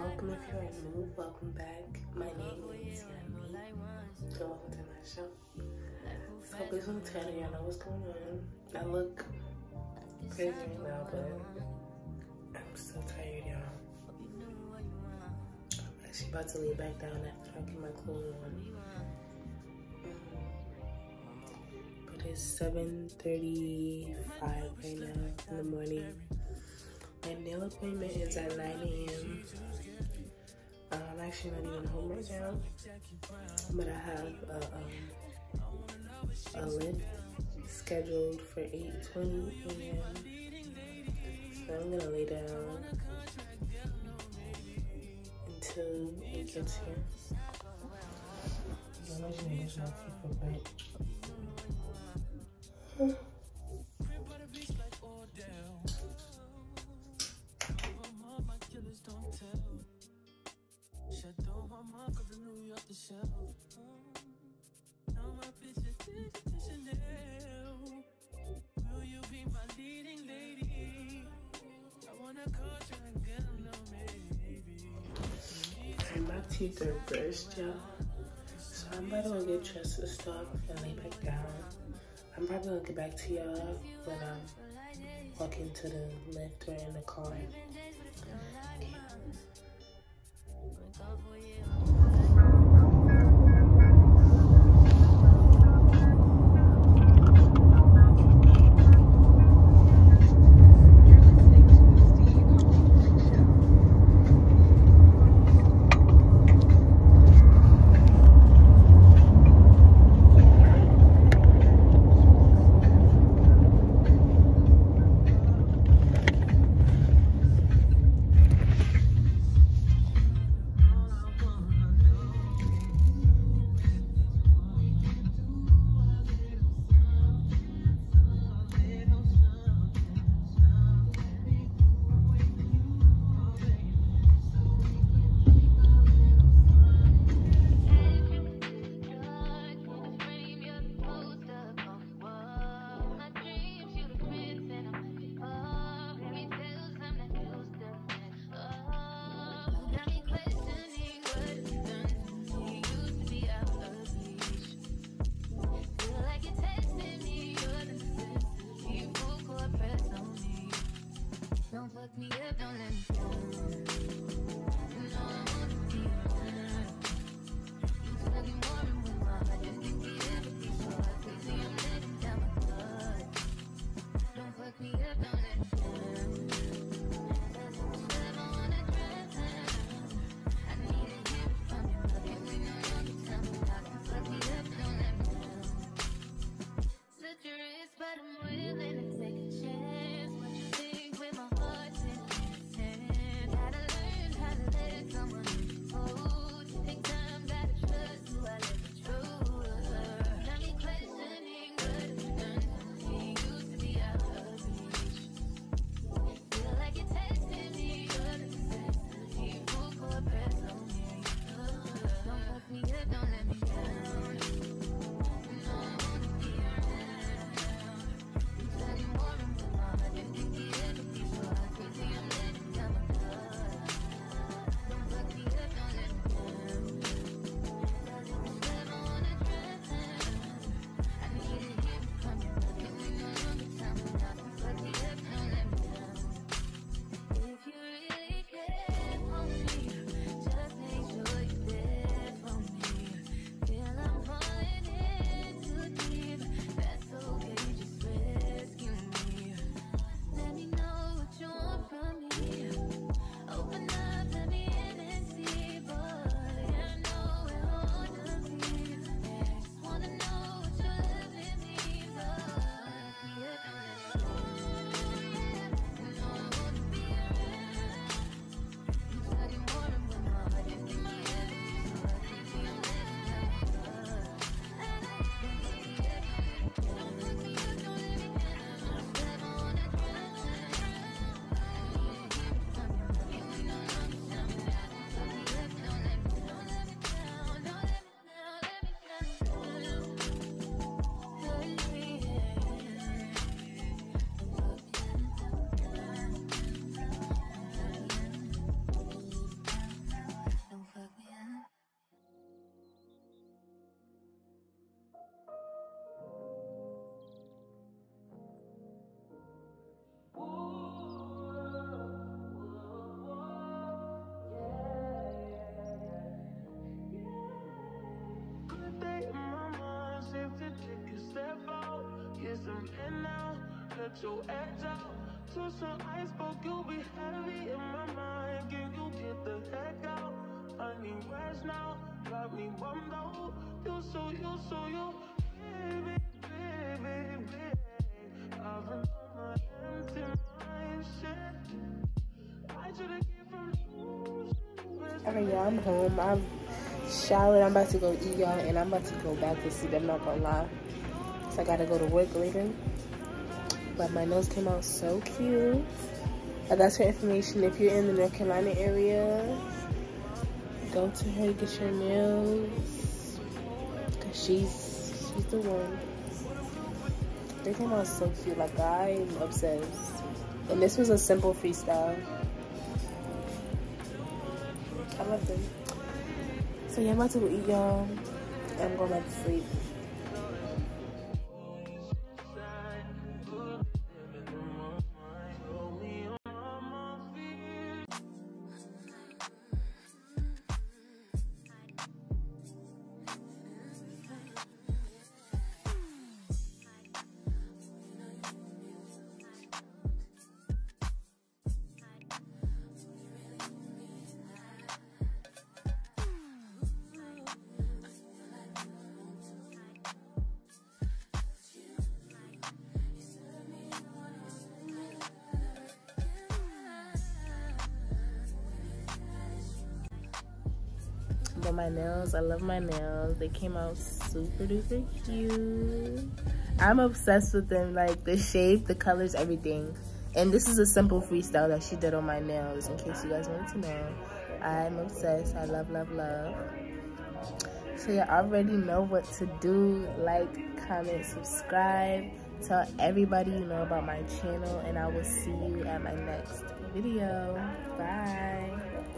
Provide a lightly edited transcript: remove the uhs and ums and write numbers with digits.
Welcome if you are new. Welcome back. My name is Yami. Welcome to my show. So this one tell you, I know what's going on. I look crazy right now, but I'm still tired, y'all. I'm actually about to lay back down after I get my clothes on. But it's 7:35 right now in the morning. My nail appointment is at 9 a.m. I'm actually not even home right now, but I have a lift scheduled for 8:20 a.m. So I'm gonna lay down until it gets here. I'm not gonna use my teeth real quick. My teeth are burst, y'all. So I'm about to go get dressed and stuff and lay back down. I'm probably gonna get back to y'all when I'm walking to the lift or in the car. stay in my mind. Safe to take a step out. Get some air now. Let your edge out. To some iceberg, you'll be heavy in my mind. Can you get the heck out? I need rest now. Got me bummed out. You so baby, baby, baby. I've been on my empty mind, shit. I should've came from losing. Alright, y'all, I'm home. I'm showered. I'm about to go eat, y'all, and I'm about to go back to sleep. I'm not gonna lie. So I gotta go to work later. But my nails came out so cute. That's her information. If you're in the North Carolina area, go to her to get your nails. Cause she's the one. They came out so cute. Like, I'm obsessed. And this was a simple freestyle. I love them. So yeah, I'm about to go eat, y'all. And I'm going back to sleep. But my nails, I love my nails. They came out super duper cute. I'm obsessed with them, like the shape, the colors, everything. And this is a simple freestyle that she did on my nails, in case you guys wanted to know. I'm obsessed. I love, love, love. So you already know what to do. Like, comment, subscribe. Tell everybody you know about my channel. And I will see you at my next video. Bye.